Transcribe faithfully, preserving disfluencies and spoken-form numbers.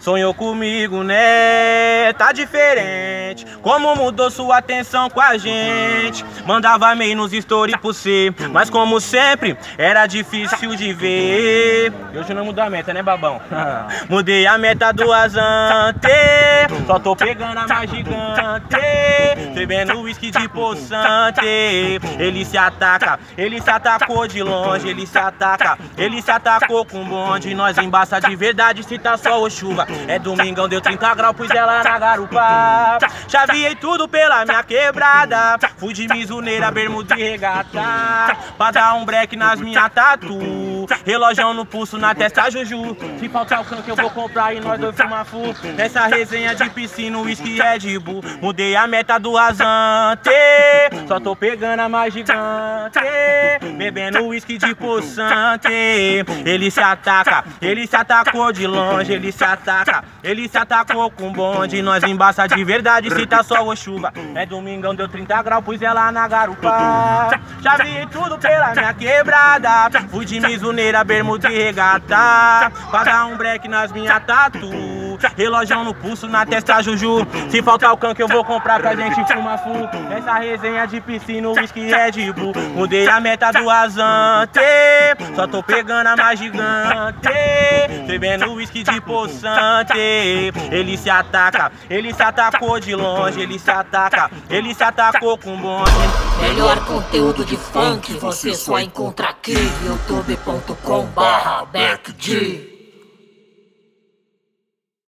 Sonhou comigo, né? Tá diferente. Como mudou sua atenção com a gente. Mandava e-mail nos stories por você, mas como sempre, era difícil de ver. Hoje não mudou a meta, né, babão? Mudei a meta do Azante. Só tô pegando a mais gigante. Bebendo uísque de poçante. Ele se ataca, ele se atacou de longe. Ele se ataca, ele se atacou com bonde. Nós embaça de verdade se tá sol ou chuva. É domingão, deu trinta graus, pus ela na garupa. Chaveei tudo pela minha quebrada. Fui de mizuneira, bermuda e regata. Pra dar um break nas minhas tatu. Relógio no pulso, na testa juju. Se faltar o canto eu vou comprar e nós dois fumar fu. Nessa resenha de piscina, uísque Red Bull. Mudei a meta do Azante. Só tô pegando a mais gigante. Bebendo uísque de poçante. Ele se ataca, ele se atacou de longe. Ele se ataca, ele se atacou com bonde. Nós embaça de verdade se tá sol ou chuva. É domingão, deu trinta graus, pus ela na garupa. Chaveei tudo pela minha quebrada. Fui de mizuneira, bermuda e regata. Pra dar um break nas minhas tatu. Relógio no pulso, na testa juju. Se faltar o can que eu vou comprar pra gente fumar fu. Essa resenha de piscina, uísque Red Bull. Mudei a meta do Azante. Só tô pegando a mais gigante. Bebendo uísque de poçante. Ele se ataca, ele se atacou de longe. Ele se ataca, ele se atacou com bonde. Melhor conteúdo de funk você só encontra aqui. youtube ponto com barra backd.